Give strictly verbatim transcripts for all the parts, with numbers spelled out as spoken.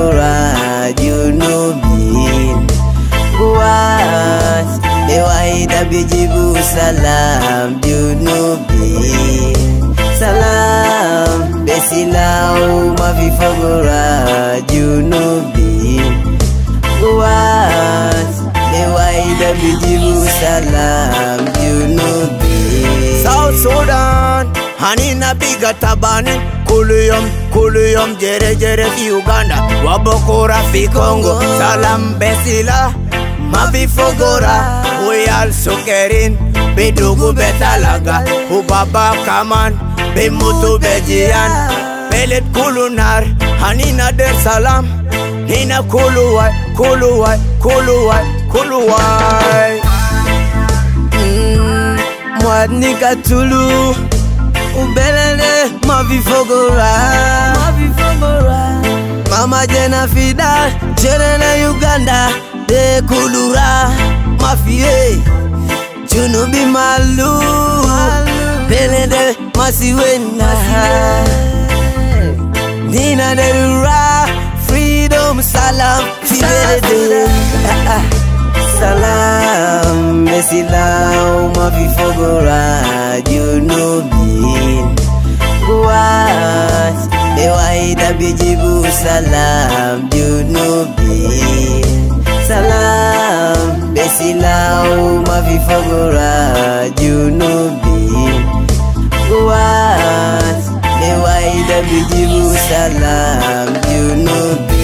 fogora junubin Guas Dewaida bijibu salam junubin Salam besilau mafi fogora junubin Guas Dewaida bijibu salam junubin South Sudan Hanina biga tabani Kuluyom, kuluyom jere jere fi Uganda Wabokora fi Congo Salam besila Mafi fogora Uyal sukerin Bidugu betalaga Ubaba kaman Bimutu bejian Pelet kulunar Hanina der salam Hina kuluwai, kuluwai, kuluwai, kuluwai mm, Mwadni katulu Ubelele mafi fogora Mafi fogora Mama jena fida Jerele Uganda De kulura Mafie Junubi malu Belende masiwena Nina derura Freedom salam Fidele Salam Mesilau mafi fogora Junubin Guas Dewaida bijibu salam Junubin Salam Besilau mafi fogora Junubin Guas Dewaida bijibu salam Junubin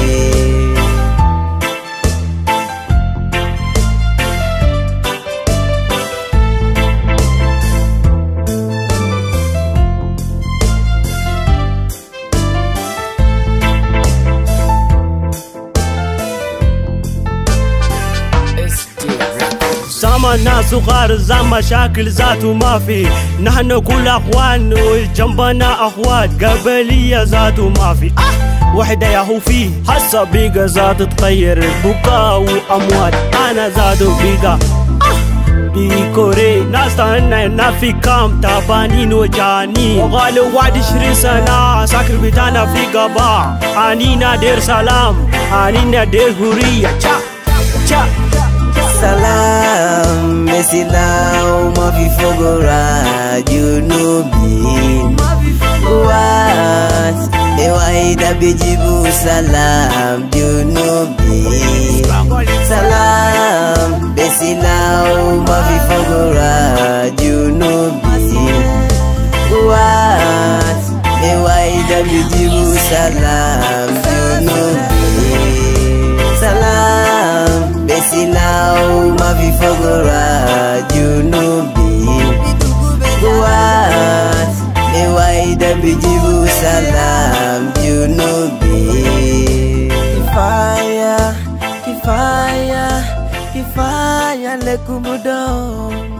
زما ناس صغار زما مشاكل ذاته ما في نحن كل اخوان وجنبنا اخوات قبلية ذاته ما في أه وحدة يا هو فيه هسه بيقى ذات تغير بكاء واموات انا ذاته بيقى أه بيكوري ناس تهنا في كام تعبانين وجانين وقالوا واحد عشرين سنة ساكر بيتانا في قباع انينا دير سلام انينا دير هورية تشا تشا Salam Mesilau mafi fogora Junubin Guas Dewaida bijibu salam Junubin Salam Mesilau mafi fogora Junubin Guas Dewaida bijibu salam Junubin Salam Besilau mafi fogora Junubin Guas Dewaida bijibu salam Junubin Kifaya, kifaya, kifaya lekumudo